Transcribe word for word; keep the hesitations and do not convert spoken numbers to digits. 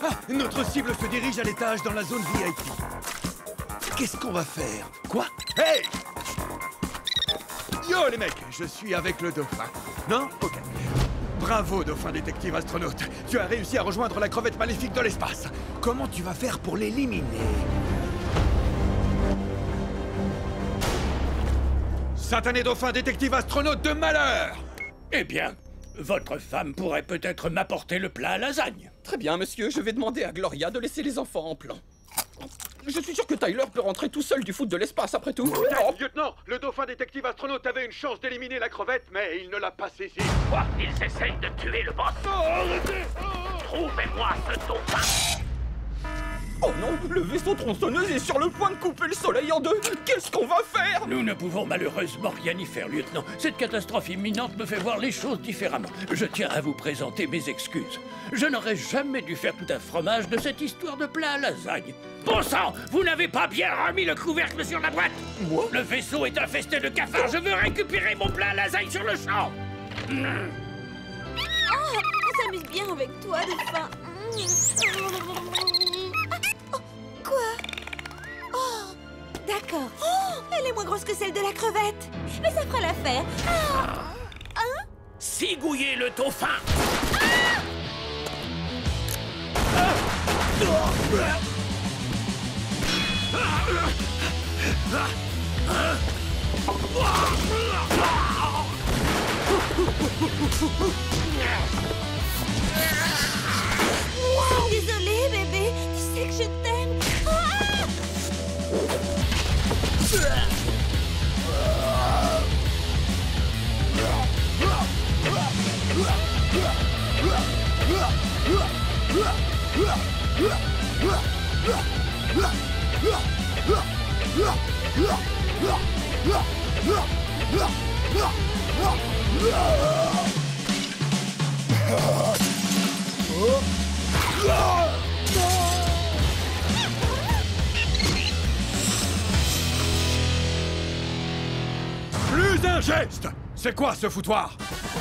Ah, notre cible se dirige à l'étage dans la zone V I P. Qu'est-ce qu'on va faire? Quoi? Hey! Yo les mecs, je suis avec le dauphin. Non? Ok. Bravo, dauphin détective astronaute. Tu as réussi à rejoindre la crevette maléfique de l'espace. Comment tu vas faire pour l'éliminer? Satané dauphin détective astronaute de malheur! Eh bien, votre femme pourrait peut-être m'apporter le plat à lasagne. Très bien, monsieur, je vais demander à Gloria de laisser les enfants en plan. Je suis sûr que Tyler peut rentrer tout seul du foot de l'espace après tout. Oh. Lieutenant, le dauphin détective astronaute avait une chance d'éliminer la crevette, mais il ne l'a pas saisi. Quoi? Ils essayent de tuer le boss. Oh, arrêtez! Trouvez-moi ce dauphin. Oh non, le vaisseau tronçonneuse est sur le point de couper le soleil en deux. Qu'est-ce qu'on va faire? Nous ne pouvons malheureusement rien y faire, lieutenant. Cette catastrophe imminente me fait voir les choses différemment. Je tiens à vous présenter mes excuses. Je n'aurais jamais dû faire tout un fromage de cette histoire de plat à lasagne. Bon sang, vous n'avez pas bien remis le couvercle sur la boîte? Moi? Le vaisseau est infesté de cafards. Je veux récupérer mon plat à lasagne sur le champ. Mmh. Oh, on s'amuse bien avec toi, dauphin. Oh, quoi? Oh, d'accord. Oh, elle est moins grosse que celle de la crevette. Mais ça fera l'affaire. Ah. Hein? Sigouillez le dauphin. Ah. Désolée, bébé. Tu sais que je t'aime. Ah. Plus un geste! C'est quoi ce foutoir?